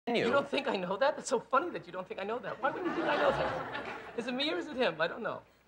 You don't think I know that? That's so funny that you don't think I know that. Why would you think I know that? Is it me or is it him? I don't know.